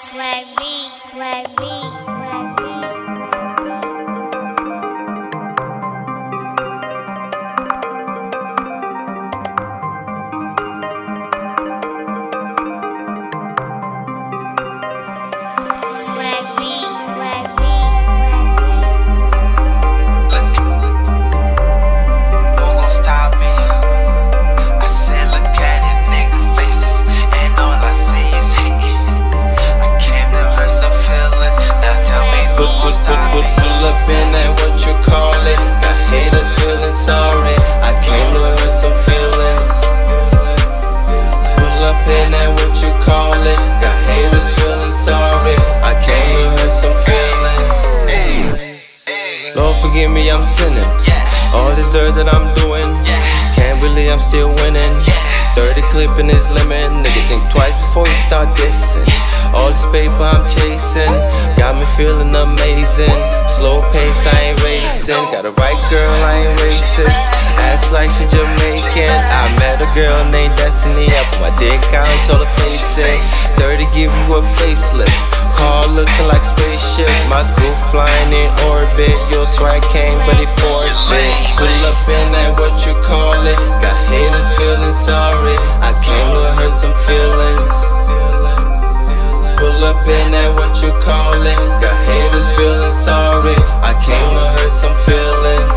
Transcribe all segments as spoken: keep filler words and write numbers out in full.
Swag beat, swag beat, swag beat. Swag beat, swag beat. Look, who gon' stop me? I said, look at it, nigga faces, and all I see is hate. I came to hurt some feelings. Now tell me who gon' stop me? Pull up in that what you call it. Got haters feeling sorry. I came to hurt some feelings. Pull up in that what you call it. Got haters feeling sorry. I came to hurt some feelings. Lord forgive me, I'm sinning. All this dirt that I'm doing, can't believe I'm still winning. thirty clip in this lemon, nigga think twice before you start dissing. All this paper I'm chasing, got me feeling amazing. Slow pace, I ain't racing. Got a right girl, I ain't racist. Ass like she Jamaican. I met a girl named Destiny. I put my dick out and told her face it. thirty give you a facelift. Car looking like spaceship. My coupe flying in orbit. Your swag came, but it forfeit. Pull up in that what you call it. Got haters feeling sorry. I came to hurt some feelings. Pull up in that what you call it. Got haters feeling sorry. I came to hurt some feelings.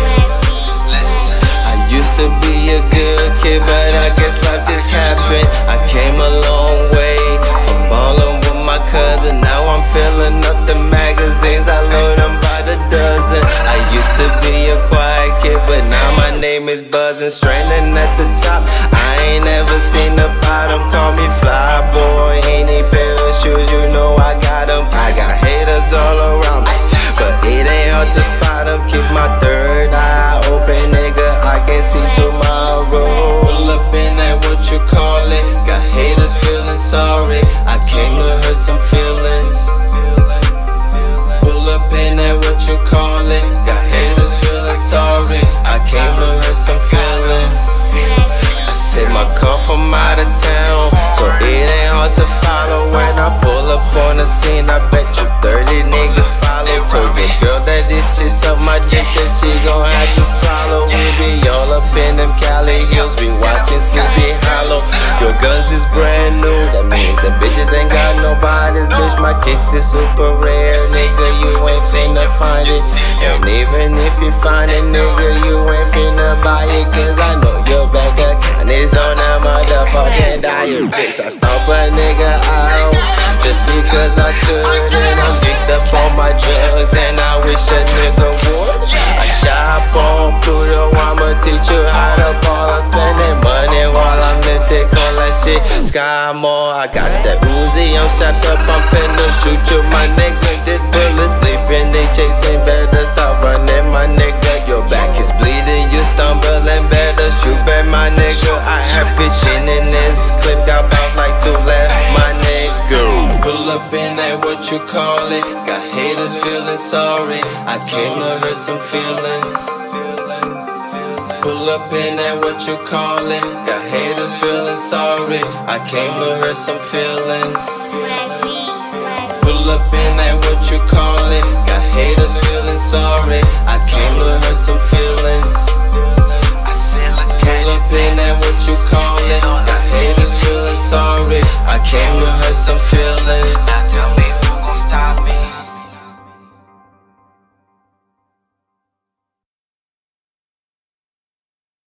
I used to be a good kid, but I guess life just happened. I came a long way from ballin' with my cousin. Now I'm filling up the magazines. I load them by the dozen. I used to be a quiet kid, but now my name is buzzing. Straining at the top. I ain't never seen the bottom. Call me fly boy. Any pair of shoes, you know I got them. I got haters all around me, but it ain't hard to spot them. Keep my third eye open, nigga. I can see tomorrow. Pull up in that what you call it. Got haters feeling sorry. I came to hurt some feelings. Pull up in that what you call it. Got haters feeling sorry. I came to hurt some feelings. I said my car from out of town, so it ain't hard to follow. When I pull up on the scene, I bet you thirty niggas follow. Told your girl that this shit's up my dick, that she gon' have to swallow. We be all up in them Cali hills, be watching Sleepy Hollow. Your guns is brand new, that means them bitches ain't got no bodies. Bitch, my kicks is super rare, nigga, you ain't finna find it. And even if you find it, nigga, you ain't finna buy it. Cause I know your bank account is on that motherfucking diet. Bitch, I stomp a nigga out just because I could. And I'm geeked up on my drugs, and I wish a nigga would. I shop on Pluto, I'ma teach you how to ball. I'm spending money while I'm lifting, call that shit Sky Mall. I got that Uzi, I'm strapped up, I'm finna shoot you, my nigga. This bullet sleeping, they chasing, better stop running, my nigga. Your back is bleeding, you stumbling, better shoot back, my nigga. I have fifteen in this clip, got about like two left, my nigga. Pull up in that what you call it. Got haters feeling sorry. I came to hurt some feelings. Pull up in that what you call it. Got haters feeling sorry. I came to hurt some feelings. Pull up in that what you call it. Got haters feeling sorry. I came to